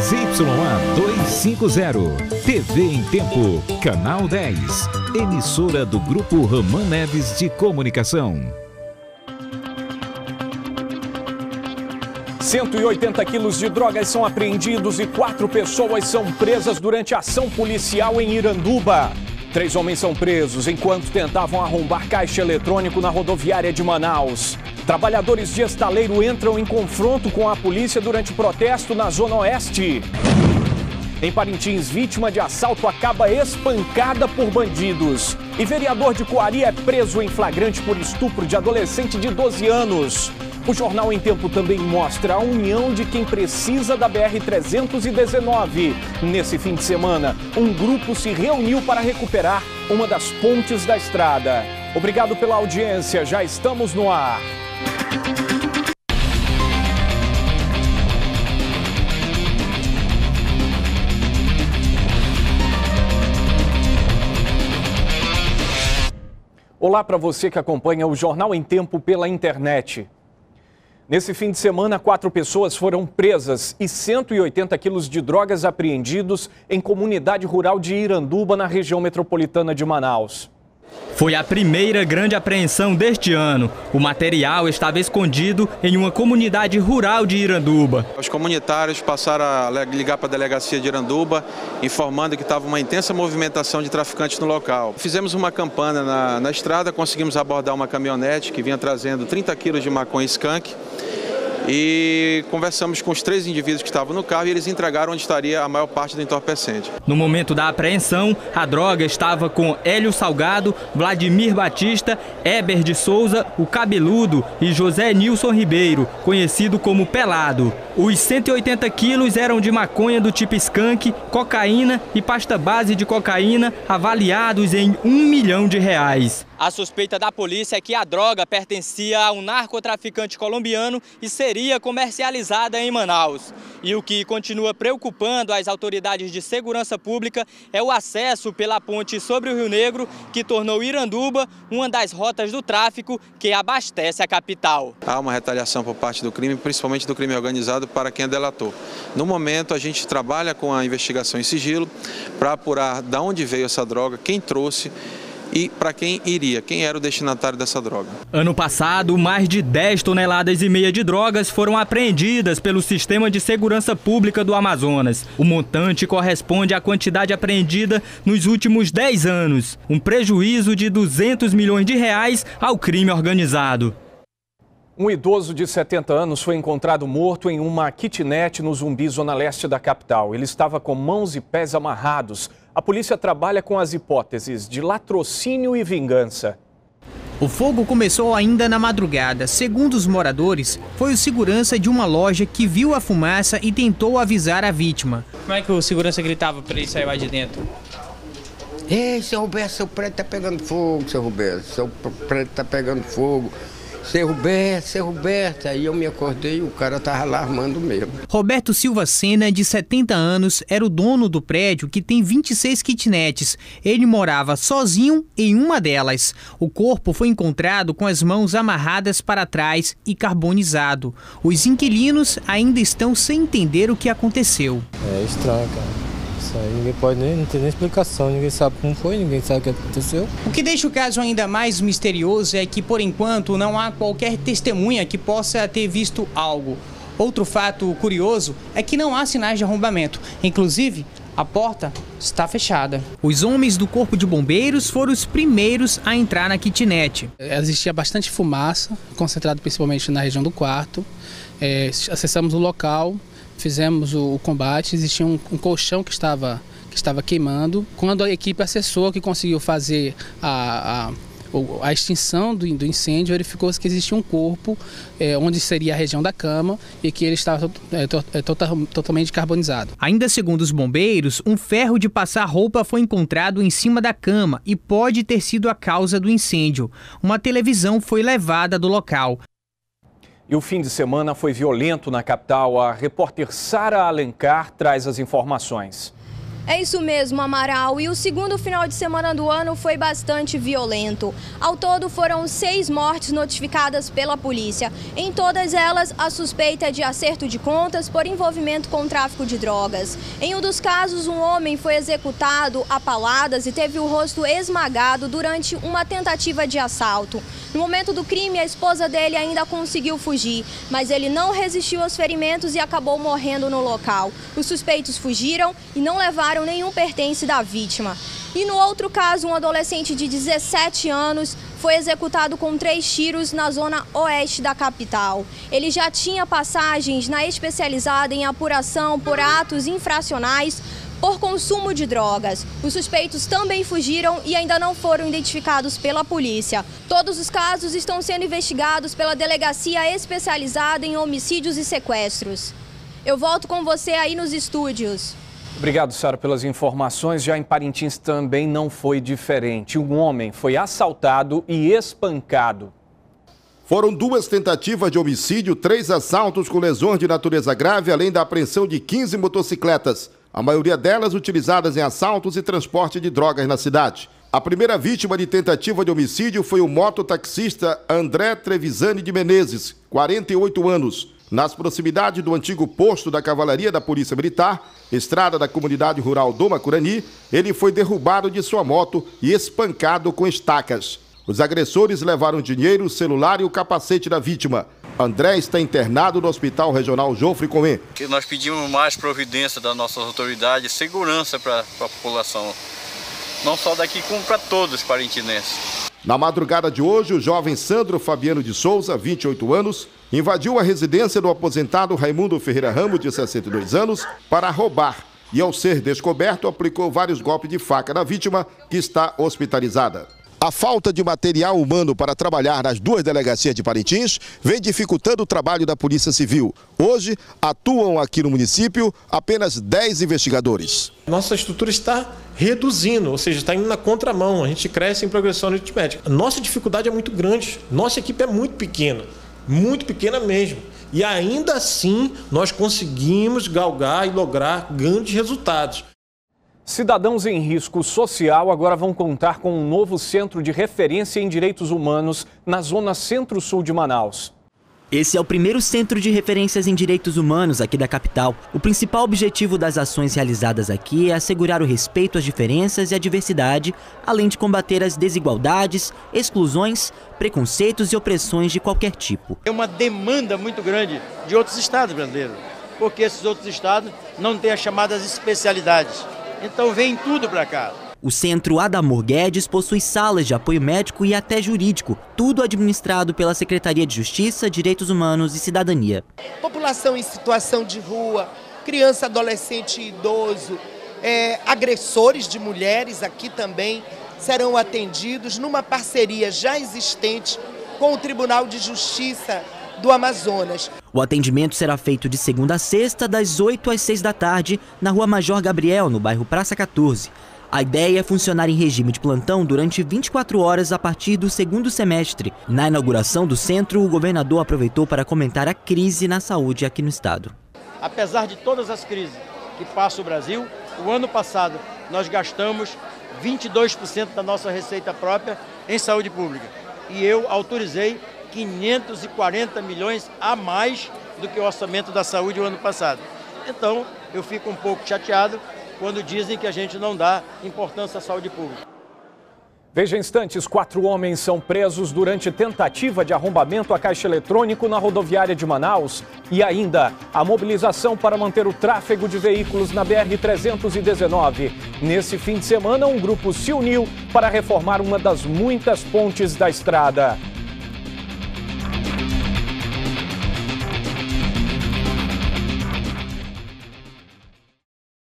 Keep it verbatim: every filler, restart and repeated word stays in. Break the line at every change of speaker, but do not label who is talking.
Z Y A duzentos e cinquenta, T V em Tempo, Canal dez, emissora do Grupo Ramã Neves de Comunicação.
cento e oitenta quilos de drogas são apreendidos e quatro pessoas são presas durante a ação policial em Iranduba. Três homens são presos enquanto tentavam arrombar caixa eletrônico na rodoviária de Manaus. Trabalhadores de estaleiro entram em confronto com a polícia durante protesto na Zona Oeste. Em Parintins, vítima de assalto acaba espancada por bandidos. E vereador de Coari é preso em flagrante por estupro de adolescente de doze anos. O Jornal em Tempo também mostra a união de quem precisa da B R trezentos e dezenove. Nesse fim de semana, um grupo se reuniu para recuperar uma das pontes da estrada. Obrigado pela audiência, já estamos no ar. Olá para você que acompanha o Jornal em Tempo pela internet. Nesse fim de semana, quatro pessoas foram presas e cento e oitenta quilos de drogas apreendidos em comunidade rural de Iranduba, na região metropolitana de Manaus.
Foi a primeira grande apreensão deste ano. O material estava escondido em uma comunidade rural de Iranduba.
Os comunitários passaram a ligar para a delegacia de Iranduba, informando que estava uma intensa movimentação de traficantes no local. Fizemos uma campana na, na estrada, conseguimos abordar uma caminhonete que vinha trazendo trinta quilos de maconha skunk. E conversamos com os três indivíduos que estavam no carro e eles entregaram onde estaria a maior parte do entorpecente.
No momento da apreensão, a droga estava com Hélio Salgado, Vladimir Batista, Éber de Souza, o Cabeludo e José Nilson Ribeiro, conhecido como Pelado. Os cento e oitenta quilos eram de maconha do tipo skunk, cocaína e pasta base de cocaína, avaliados em um milhão de reais.
A suspeita da polícia é que a droga pertencia a um narcotraficante colombiano e seria comercializada em Manaus. E o que continua preocupando as autoridades de segurança pública é o acesso pela ponte sobre o Rio Negro, que tornou Iranduba uma das rotas do tráfico que abastece a capital.
Há uma retaliação por parte do crime, principalmente do crime organizado, para quem é delator. No momento, a gente trabalha com a investigação em sigilo para apurar de onde veio essa droga, quem trouxe e para quem iria, quem era o destinatário dessa droga.
Ano passado, mais de dez toneladas e meia de drogas foram apreendidas pelo Sistema de Segurança Pública do Amazonas. O montante corresponde à quantidade apreendida nos últimos dez anos, um prejuízo de duzentos milhões de reais ao crime organizado.
Um idoso de setenta anos foi encontrado morto em uma kitnet no Zumbi, zona leste da capital. Ele estava com mãos e pés amarrados. A polícia trabalha com as hipóteses de latrocínio e vingança.
O fogo começou ainda na madrugada. Segundo os moradores, foi o segurança de uma loja que viu a fumaça e tentou avisar a vítima.
Como é que o segurança gritava para ele sair lá de dentro?
Ei, seu Roberto, seu prédio tá pegando fogo, seu Roberto, seu prédio tá pegando fogo. Seu Roberto, seu Roberto, aí eu me acordei e o cara tava lá armando mesmo.
Roberto Silva Sena, de setenta anos, era o dono do prédio que tem vinte e seis kitnets. Ele morava sozinho em uma delas. O corpo foi encontrado com as mãos amarradas para trás e carbonizado. Os inquilinos ainda estão sem entender o que aconteceu.
É estranho, cara. Isso aí ninguém pode nem, não tem nem explicação, ninguém sabe como foi, ninguém sabe o que aconteceu.
O que deixa o caso ainda mais misterioso é que, por enquanto, não há qualquer testemunha que possa ter visto algo. Outro fato curioso é que não há sinais de arrombamento. Inclusive, a porta está fechada. Os homens do Corpo de Bombeiros foram os primeiros a entrar na kitnet.
Existia bastante fumaça, concentrada principalmente na região do quarto. É, acessamos o local. Fizemos o, o combate, existia um, um colchão que estava, que estava queimando. Quando a equipe acessou, que conseguiu fazer a, a, a extinção do, do incêndio, verificou-se que existia um corpo, é, onde seria a região da cama, e que ele estava é, to, é, total, totalmente carbonizado.
Ainda segundo os bombeiros, um ferro de passar roupa foi encontrado em cima da cama e pode ter sido a causa do incêndio. Uma televisão foi levada do local.
E o fim de semana foi violento na capital. A repórter Sara Alencar traz as informações.
É isso mesmo, Amaral. E o segundo final de semana do ano foi bastante violento. Ao todo, foram seis mortes notificadas pela polícia. Em todas elas, a suspeita é de acerto de contas por envolvimento com tráfico de drogas. Em um dos casos, um homem foi executado a paladas e teve o rosto esmagado durante uma tentativa de assalto. No momento do crime, a esposa dele ainda conseguiu fugir, mas ele não resistiu aos ferimentos e acabou morrendo no local. Os suspeitos fugiram e não levaram nenhum pertence da vítima. E no outro caso, um adolescente de dezessete anos foi executado com três tiros na zona oeste da capital. Ele já tinha passagens na especializada em apuração por atos infracionais por consumo de drogas. Os suspeitos também fugiram e ainda não foram identificados pela polícia. Todos os casos estão sendo investigados pela Delegacia Especializada em Homicídios e Sequestros. Eu volto com você aí nos estúdios.
Obrigado, Sara, pelas informações. Já em Parintins também não foi diferente. Um homem foi assaltado e espancado.
Foram duas tentativas de homicídio, três assaltos com lesões de natureza grave, além da apreensão de quinze motocicletas. A maioria delas utilizadas em assaltos e transporte de drogas na cidade. A primeira vítima de tentativa de homicídio foi o mototaxista André Trevisani de Menezes, quarenta e oito anos. Nas proximidades do antigo posto da Cavalaria da Polícia Militar, estrada da comunidade rural do Macurani, ele foi derrubado de sua moto e espancado com estacas. Os agressores levaram dinheiro, o celular e o capacete da vítima. André está internado no Hospital Regional Jofre Cohen.
Nós pedimos mais providência das nossas autoridades, segurança para a população, não só daqui como para todos os parintinenses.
Na madrugada de hoje, o jovem Sandro Fabiano de Souza, vinte e oito anos, invadiu a residência do aposentado Raimundo Ferreira Ramos, de sessenta e dois anos, para roubar. E ao ser descoberto, aplicou vários golpes de faca na vítima, que está hospitalizada. A falta de material humano para trabalhar nas duas delegacias de Parintins vem dificultando o trabalho da Polícia Civil. Hoje, atuam aqui no município apenas dez investigadores.
Nossa estrutura está reduzindo, ou seja, está indo na contramão. A gente cresce em progressão aritmética. Nossa dificuldade é muito grande. Nossa equipe é muito pequena, muito pequena mesmo. E ainda assim, nós conseguimos galgar e lograr grandes resultados.
Cidadãos em risco social agora vão contar com um novo centro de referência em direitos humanos na zona centro-sul de Manaus.
Esse é o primeiro centro de referências em direitos humanos aqui da capital. O principal objetivo das ações realizadas aqui é assegurar o respeito às diferenças e à diversidade, além de combater as desigualdades, exclusões, preconceitos e opressões de qualquer tipo.
É uma demanda muito grande de outros estados brasileiros, porque esses outros estados não têm as chamadas especialidades. Então vem tudo para cá.
O Centro Adamor Guedes possui salas de apoio médico e até jurídico, tudo administrado pela Secretaria de Justiça, Direitos Humanos e Cidadania.
População em situação de rua, criança, adolescente e idoso, é, agressores de mulheres aqui também serão atendidos numa parceria já existente com o Tribunal de Justiça do Amazonas.
O atendimento será feito de segunda a sexta, das oito às seis da tarde, na Rua Major Gabriel, no bairro Praça quatorze. A ideia é funcionar em regime de plantão durante vinte e quatro horas a partir do segundo semestre. Na inauguração do centro, o governador aproveitou para comentar a crise na saúde aqui no estado.
Apesar de todas as crises que passa o Brasil, o ano passado nós gastamos vinte e dois por cento da nossa receita própria em saúde pública. E eu autorizei quinhentos e quarenta milhões a mais do que o orçamento da saúde o ano passado. Então, eu fico um pouco chateado quando dizem que a gente não dá importância à saúde pública.
Veja instantes, quatro homens são presos durante tentativa de arrombamento a caixa eletrônico na rodoviária de Manaus. E ainda, a mobilização para manter o tráfego de veículos na B R trezentos e dezenove. Nesse fim de semana, um grupo se uniu para reformar uma das muitas pontes da estrada.